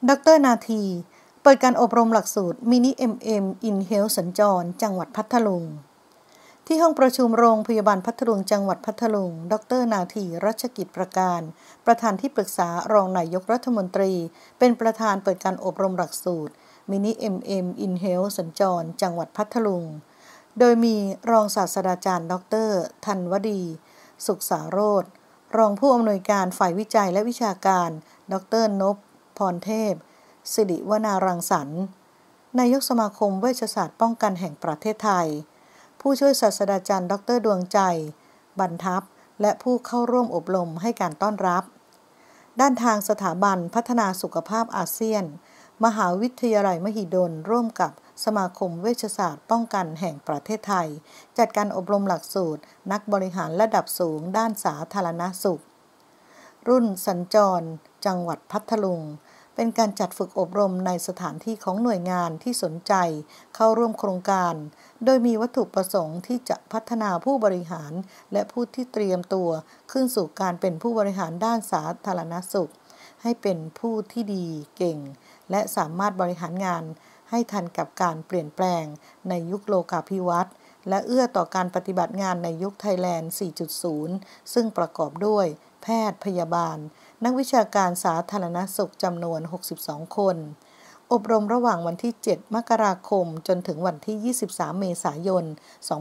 ดร.นาทีเปิดการอบรมหลักสูตรมินิ MM in Health สัญจรจังหวัดพัทลุงที่ห้องประชุมโรงพยาบาลพัทลุงจังหวัดพัทลุงดร.นาทีรัชกิจประการประธานที่ปรึกษารองนายกรัฐมนตรีเป็นประธานเปิดการอบรมหลักสูตรมินิ MM in Health สัญจรจังหวัดพัทลุงโดยมีรองศาสตราจารย์ดร.ธันวดีสุขสาโรจน์รองผู้อำนวยการฝ่ายวิจัยและวิชาการดร.นพพรเทพสิริวนารังสรรค์นายกสมาคมเวชศาสตร์ป้องกันแห่งประเทศไทยผู้ช่วยศาสตราจารย์ดร.ดวงใจบรรทัพและผู้เข้าร่วมอบรมให้การต้อนรับด้านทางสถาบันพัฒนาสุขภาพอาเซียนมหาวิทยาลัยมหิดลร่วมกับสมาคมเวชศาสตร์ป้องกันแห่งประเทศไทยจัดการอบรมหลักสูตรนักบริหารระดับสูงด้านสาธารณสุขรุ่นสัญจรจังหวัดพัทลุงเป็นการจัดฝึกอบรมในสถานที่ของหน่วยงานที่สนใจเข้าร่วมโครงการโดยมีวัตถุประสงค์ที่จะพัฒนาผู้บริหารและผู้ที่เตรียมตัวขึ้นสู่การเป็นผู้บริหารด้านสาธารณสุขให้เป็นผู้ที่ดีเก่งและสามารถบริหารงานให้ทันกับการเปลี่ยนแปลงในยุคโลกาภิวัตน์และเอื้อต่อการปฏิบัติงานในยุคไทยแลนด์ 4.0 ซึ่งประกอบด้วยแพทย์พยาบาลนักวิชาการสาธารณสุขจำนวน 62 คนอบรมระหว่างวันที่ 7 มกราคมจนถึงวันที่ 23 เมษายน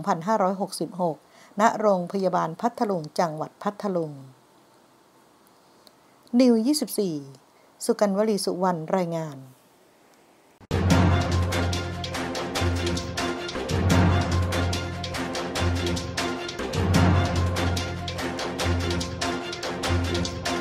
2566 ณ โรงพยาบาลพัทลุงจังหวัดพัทลุงนิว 24 สุกัญญ์ วลีสุวรรณรายงาน